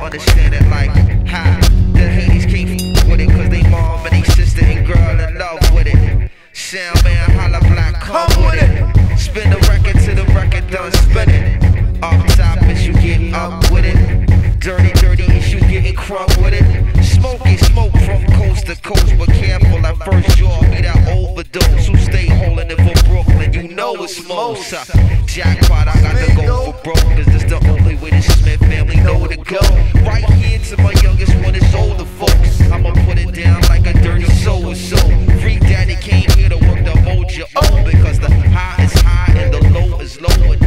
understand it like how the haters can't f with it, cause they mom and they sister and girl in love with it. Sound man, holla black, come with it. Spin the record till the record done spinning. Up top is you get up with it. Dirty, dirty is you getting crunk with it. Smoke from coast to coast, but careful at first you'll be that overdose. Who stay holding it for Brooklyn, you know it's most. Jackpot, I got to go for broke, cause this the only way the Smith family know to go. Right here to my youngest one is older folks. I'ma put it down like a dirty soul. Freak Daddy came here to work the mojo, because the high is high and the low is low.